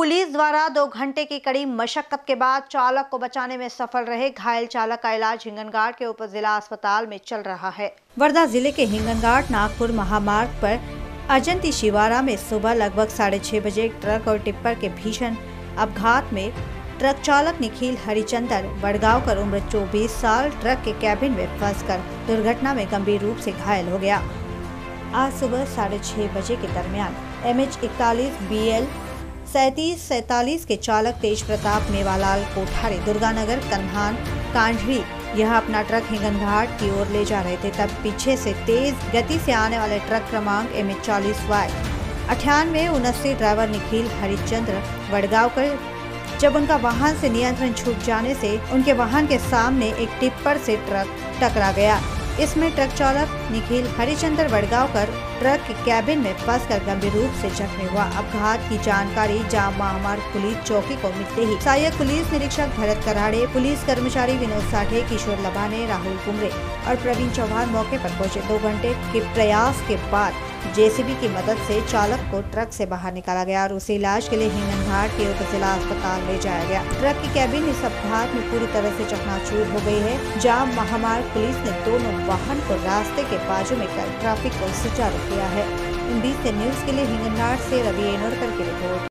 Police द्वारा 2 घंटे की कड़ी मशक्कत के बाद चालक को बचाने में सफल रहे। घायल चालक का इलाज हिंगनघाट के उप जिला अस्पताल में चल रहा है। वर्धा जिले के हिंगनघाट नागपुर महामार्ग पर अजंती शिवारा में सुबह लगभग 6:30 बजे एक ट्रक और टिप्पर के भीषण अपघात में ट्रक चालक निखिल हरिचंदर वडगांवकर उम्र 24 साल ट्रक के कैबिन में फंसकर दुर्घटना में गंभीर रूप से घायल हो गया। आज सुबह 6:30 बजे के दरमियान MH41 BL 3747 के चालक तेज प्रताप मेवालाल कोठारी दुर्गानगर कन्हान कांढरी यह अपना ट्रक हिंगनघाट की ओर ले जा रहे थे। तब पीछे से तेज गति से आने वाले ट्रक क्रमांक MH40Y 9879 ड्राइवर निखिल हरिचंद्र वडगांवकर जब उनका वाहन से नियंत्रण छूट जाने से उनके वाहन के सामने एक टिप्पर से ट्रक टकरा गया। इसमें ट्रक चालक निखिल हरिचंद्र वडगांवकर ट्रक के कैबिन में फंसकर गंभीर रूप से जख्मी हुआ। अपघात की जानकारी जाम महामार्ग पुलिस चौकी को मिलते ही सहायक पुलिस निरीक्षक भरत कराड़े, पुलिस कर्मचारी विनोद साठे, किशोर लबाने, राहुल कुमरे और प्रवीण चौहान मौके पर पहुंचे। 2 घंटे के प्रयास के बाद JCB की मदद से चालक को ट्रक से बाहर निकाला गया और उसे इलाज के लिए हिंगनघाट के उप जिला अस्पताल ले जाया गया। ट्रक की कैबिन इस अपघात में पूरी तरह से चकनाचूर हो गई है। जाम महामार्ग पुलिस ने दोनों वाहन को रास्ते के बाजू में कर ट्रैफिक को सुचारू किया है। इन बीच न्यूज के लिए हिंगनघाट से रवि एनोरकर की रिपोर्ट।